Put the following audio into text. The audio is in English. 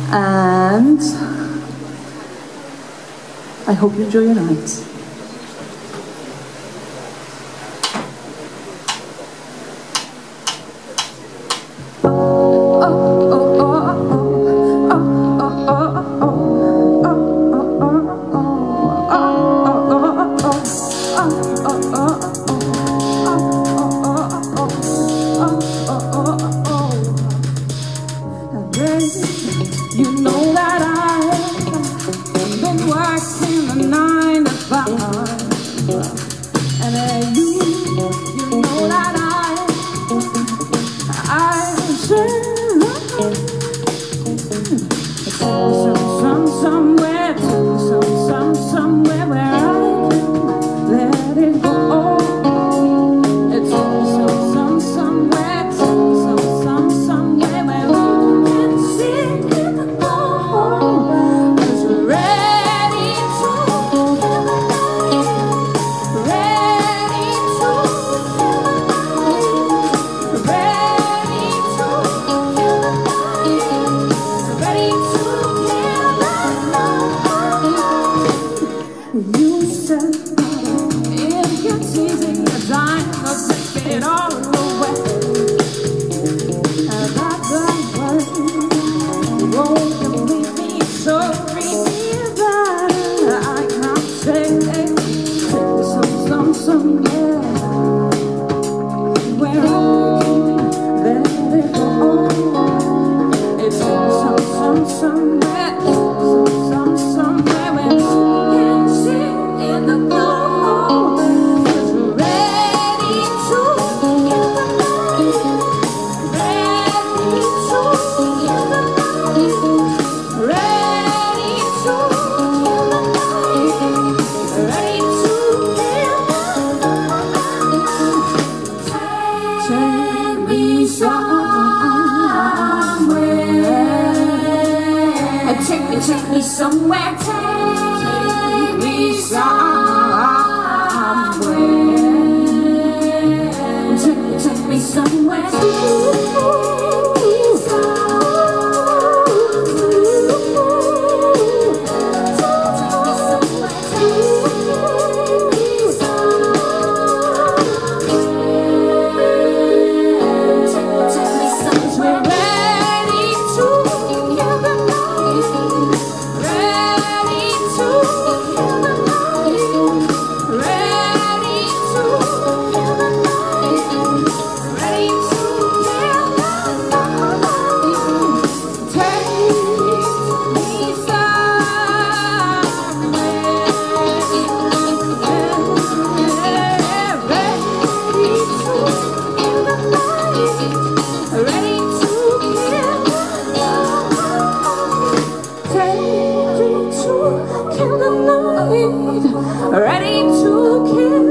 And I hope you enjoy your night. You know that I've been working the 9 to 5, and you know that I should somewhere where I can let it go. It's somewhere where we can sit in the cold. 'Cause we're ready to you said if you're teasing the time, I'll take it all away. And that's the word won't complete me, so repeat that I can't say somewhere where I can let it go. It's somewhere where we can sit in the cold. 'Cause we're ready to get the night, ready to get the night, ready to get the night, ready to get the night. Take me take me somewhere, take me somewhere, take me somewhere. Ready to kill.